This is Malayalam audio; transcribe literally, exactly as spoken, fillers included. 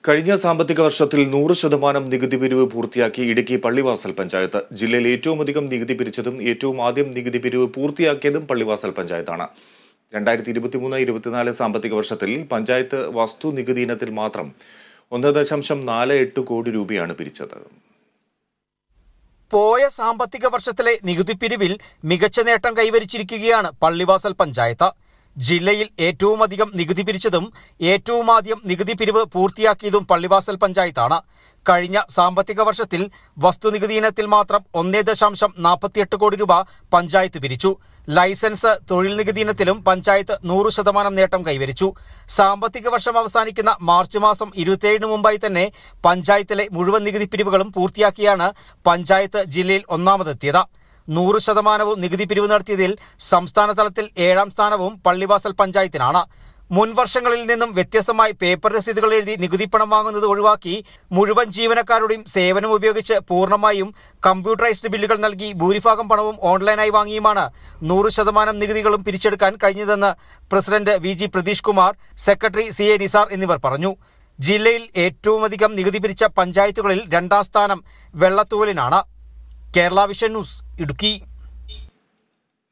കഴിഞ്ഞ സാമ്പത്തിക വർഷത്തിൽ നൂറ് ശതമാനം നികുതി പിരിവ് പൂർത്തിയാക്കി ഇടുക്കി പള്ളിവാസൽ പഞ്ചായത്ത്. ജില്ലയിൽ ഏറ്റവും അധികം നികുതി പിരിച്ചതും ഏറ്റവും ആദ്യം നികുതി പിരിവ് പൂർത്തിയാക്കിയതും പള്ളിവാസൽ പഞ്ചായത്താണ്. രണ്ടായിരത്തി ഇരുപത്തിമൂന്ന് ഇരുപത്തിനാല് സാമ്പത്തിക വർഷത്തിൽ പഞ്ചായത്ത് വസ്തു നികുതി ഇനത്തിൽ മാത്രം ഒന്ന് ദശാംശം നാല് എട്ട് കോടി രൂപയാണ് പിരിച്ചത്. പോയ സാമ്പത്തിക വർഷത്തിലെ നികുതി പിരിവിൽ മികച്ച നേട്ടം കൈവരിച്ചിരിക്കുകയാണ് പള്ളിവാസൽ പഞ്ചായത്ത്. ജില്ലയിൽ ഏറ്റവും അധികം നികുതി പിരിച്ചതും ഏറ്റവും ആദ്യം നികുതി പിരിവ് പൂർത്തിയാക്കിയതും പള്ളിവാസൽ പഞ്ചായത്താണ്. കഴിഞ്ഞ സാമ്പത്തിക വർഷത്തിൽ വസ്തുനികുതി ഇനത്തിൽ മാത്രം ഒന്നേ ദശാംശം നാൽപ്പത്തിയെട്ട് കോടി രൂപ പഞ്ചായത്ത് പിരിച്ചു. ലൈസൻസ്, തൊഴിൽ നികുതി ഇനത്തിലും പഞ്ചായത്ത് നൂറ് ശതമാനം നേട്ടം കൈവരിച്ചു. സാമ്പത്തിക വർഷം അവസാനിക്കുന്ന മാർച്ച് മാസം ഇരുപത്തിയേഴിന് മുമ്പായി തന്നെ പഞ്ചായത്തിലെ മുഴുവൻ നികുതി പിരിവുകളും പൂർത്തിയാക്കിയാണ് പഞ്ചായത്ത് ജില്ലയിൽ ഒന്നാമതെത്തിയത്. നൂറ് ശതമാനവും നികുതി പിരിവ് നടത്തിയതിൽ സംസ്ഥാന തലത്തിൽ ഏഴാം സ്ഥാനവും പള്ളിവാസൽ പഞ്ചായത്തിനാണ്. മുൻ വർഷങ്ങളിൽ നിന്നും വ്യത്യസ്തമായി പേപ്പർ രസീതുകൾ എഴുതി നികുതി പണം വാങ്ങുന്നത് ഒഴിവാക്കി മുഴുവൻ ജീവനക്കാരുടെയും സേവനം ഉപയോഗിച്ച് പൂർണ്ണമായും കമ്പ്യൂട്ടറൈസ്ഡ് ബില്ലുകൾ നൽകി ഭൂരിഭാഗം പണവും ഓൺലൈനായി വാങ്ങിയുമാണ് നൂറ് ശതമാനം നികുതികളും പിരിച്ചെടുക്കാൻ കഴിഞ്ഞതെന്ന് president V G Pratheesh Kumar, secretary C A Nisar എന്നിവർ പറഞ്ഞു. ജില്ലയിൽ ഏറ്റവും അധികം നികുതി പിരിച്ച പഞ്ചായത്തുകളിൽ രണ്ടാം സ്ഥാനം വെള്ളത്തൂവലിനാണ്. Kerala vision news, Idukki.